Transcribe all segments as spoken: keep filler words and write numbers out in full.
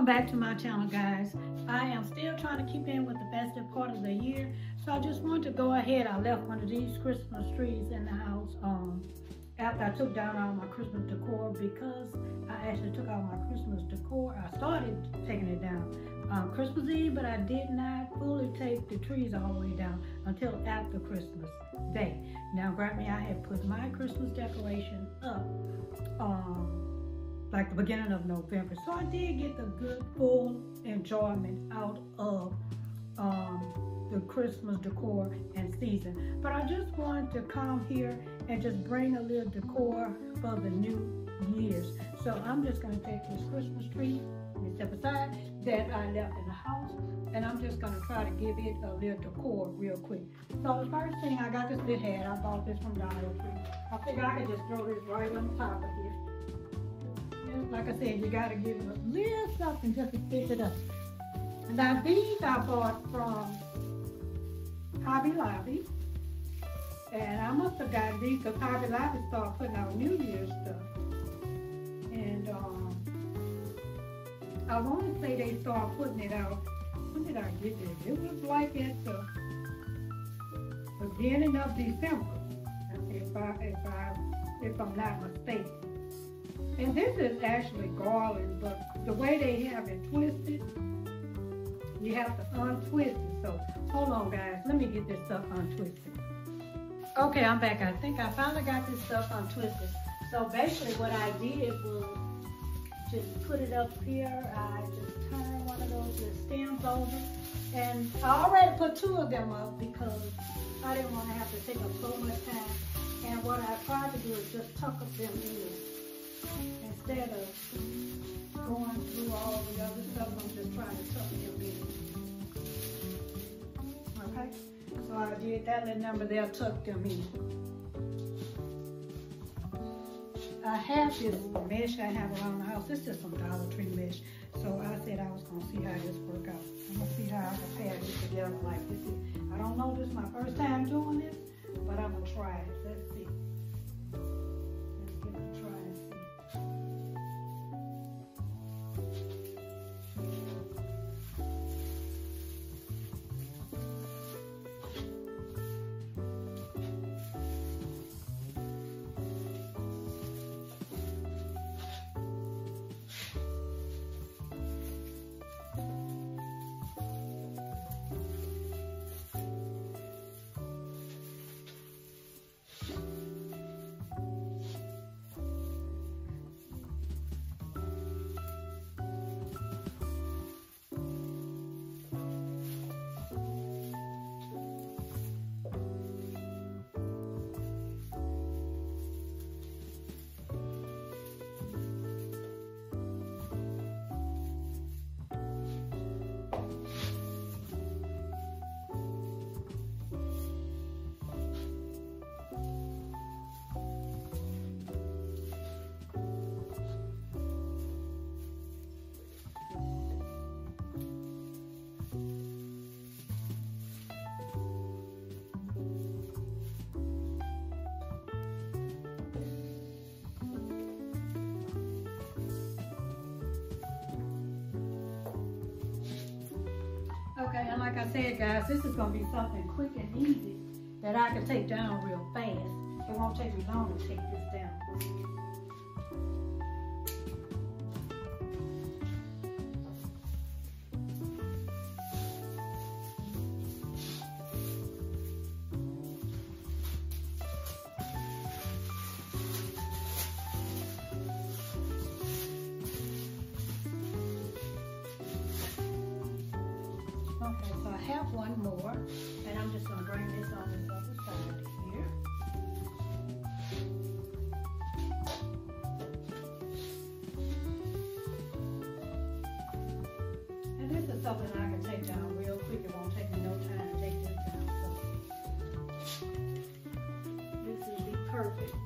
Welcome back to my channel, guys. I am still trying to keep in with the festive part of the year, so I just wanted to go ahead. I left one of these Christmas trees in the house um, after I took down all my Christmas decor, because I actually took all my Christmas decor. I started taking it down um, Christmas Eve, but I did not fully take the trees all the way down until after Christmas Day. Now, grant me, I had put my Christmas decoration up um, like the beginning of November. So I did get the good full enjoyment out of um, the Christmas decor and season. But I just wanted to come here and just bring a little decor for the new year's. So I'm just gonna take this Christmas tree and step aside that I left in the house, and I'm just gonna try to give it a little decor real quick. So the first thing, I got this little hat. I bought this from Dollar Tree. I figured I could just throw this right on top of this. Like I said, you got to give it a little something just to fix it up. Now these I bought from Hobby Lobby, and I must have gotten these because Hobby Lobby started putting out New Year's stuff. And um, I want to say they started putting it out. When did I get this? It was like at the beginning of December, if I if I if I'm not mistaken. And this is actually garland, but the way they have it twisted, you have to untwist it. So hold on, guys, let me get this stuff untwisted. Okay, I'm back. I think I finally got this stuff untwisted. So basically what I did was just put it up here. I just turned one of those little stems over, and I already put two of them up because I didn't want to have to take up so much time. And what I tried to do is just tuck up them in. Instead of going through all the other stuff, I'm just trying to tuck them in. Okay? So I did that little number there, tuck them in. I have this mesh I have around the house. It's just some Dollar Tree mesh. So I said I was going to see how this work out. I'm going to see how I can pair this together like this. I don't know, this is my first time doing this, but I'm going to try it. Let's see. Let's give it a try and see. Okay, and like I said, guys, this is going to be something quick and easy that I can take down real fast. It won't take me long to take this down. Okay, so I have one more, and I'm just going to bring this on this other side here. And this is something I can take down real quick. It won't take me no time to take this down. So this will be perfect.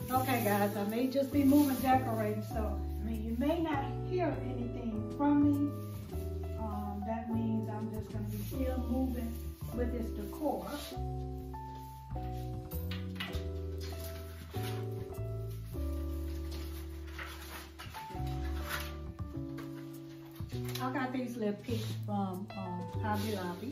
Okay, guys, I may just be moving decorating, so I mean, you may not hear anything from me. Um, that means I'm just going to be still moving with this decor. I got these little picks from um, Hobby Lobby.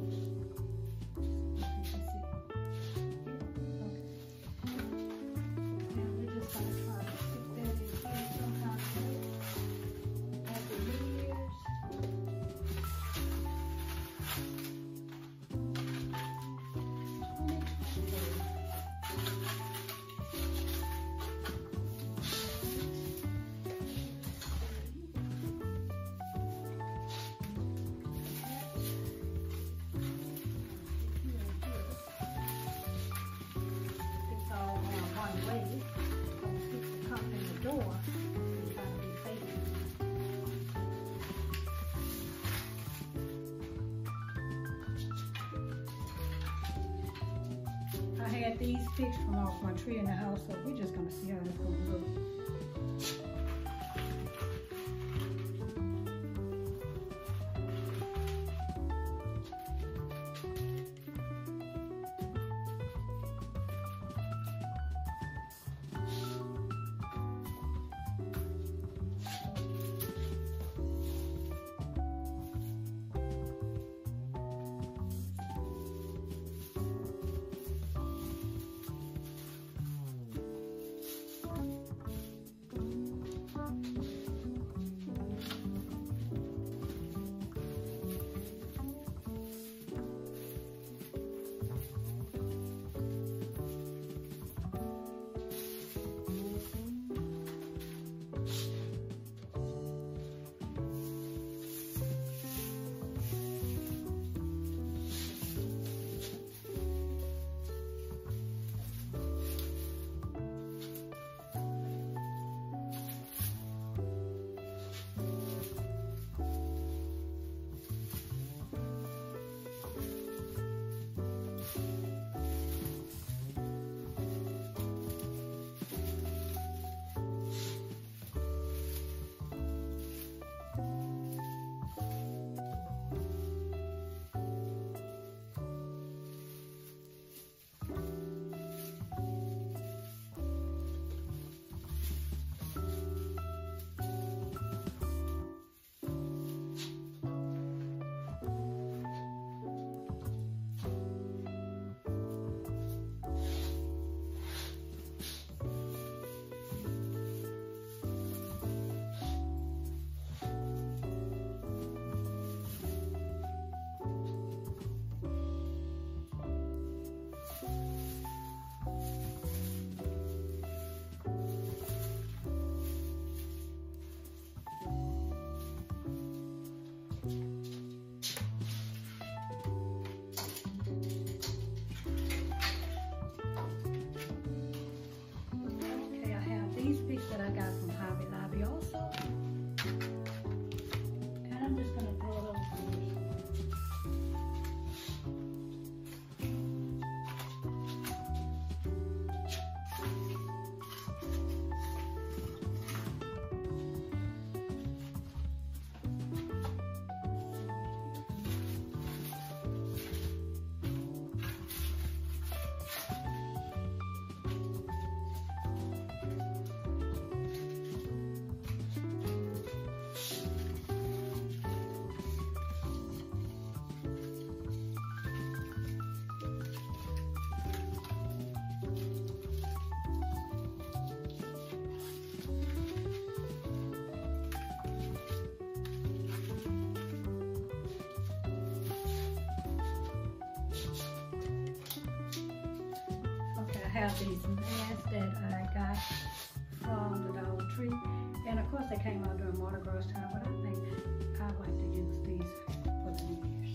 I had these picks from off my tree in the house, so we're just gonna see how it's gonna look. Have these masks that I got from the Dollar Tree, and of course they came out during Mardi Gras time, but I think I like to use these for the New Year's.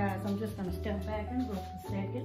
guys, I'm just going to step back and look a second.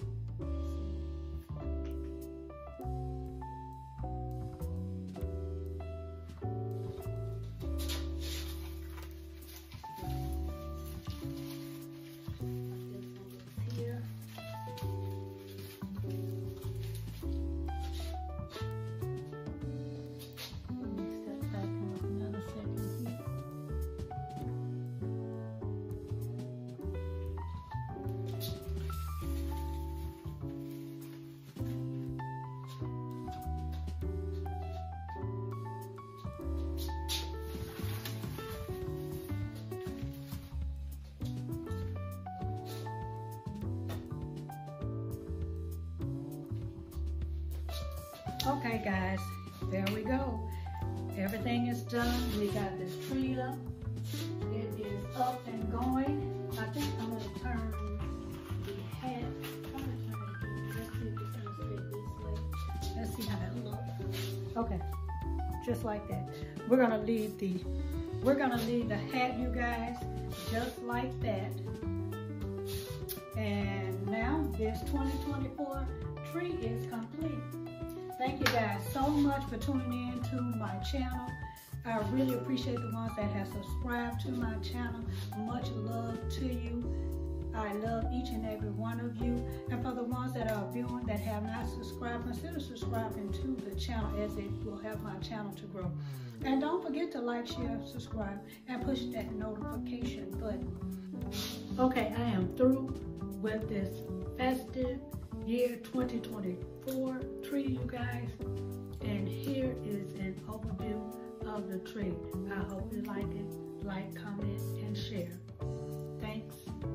Okay guys, there we go. Everything is done. We got this tree up. It is up and going. I think I'm going to turn the hat. I'm going to turn it. Let's see if it's going to stay this way. Let's see how that looks. Okay, just like that. We're going to leave the we're going to leave the hat, you guys, just like that. And now this twenty twenty-four tree is complete. Thank you guys so much for tuning in to my channel. I really appreciate the ones that have subscribed to my channel. Much love to you. I love each and every one of you. And for the ones that are viewing that have not subscribed, consider subscribing to the channel, as it will help my channel to grow. And don't forget to like, share, subscribe, and push that notification button. Okay, I am through with this festive year twenty twenty-four tree, you guys, and here is an overview of the tree. I hope you like it. Like, comment, and share. Thanks.